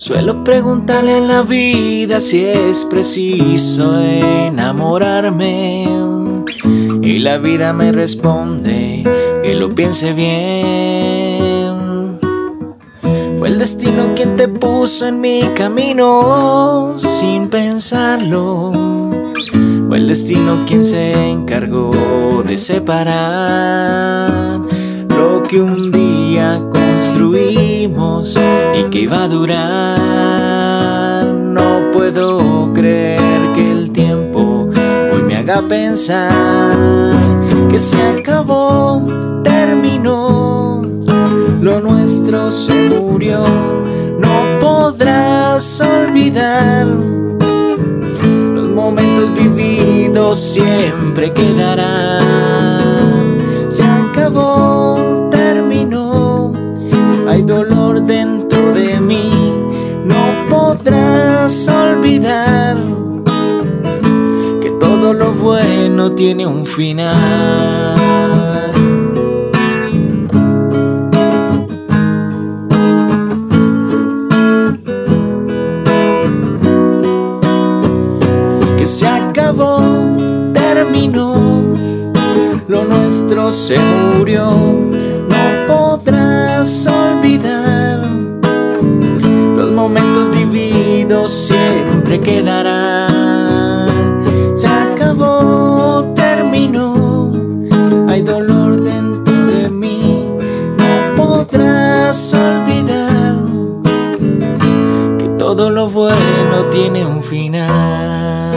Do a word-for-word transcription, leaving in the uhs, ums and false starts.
Suelo preguntarle en la vida si es preciso enamorarme, y la vida me responde que lo piense bien. Fue el destino quien te puso en mi camino sin pensarlo. Fue el destino quien se encargó de separar lo que un día construimos y que iba a durar. No puedo creer que el tiempo hoy me haga pensar que se acabó, terminó, lo nuestro se murió. No podrás olvidar, los momentos vividos siempre quedarán. Se acabó, terminó, hay dolor dentro de mí. No podrás olvidar que todo lo bueno tiene un final. Que se acabó, terminó, lo nuestro se murió. No podrás olvidar, los momentos vividos siempre quedarán. Se acabó, terminó, hay dolor dentro de mí. No podrás olvidar que todo lo bueno tiene un final.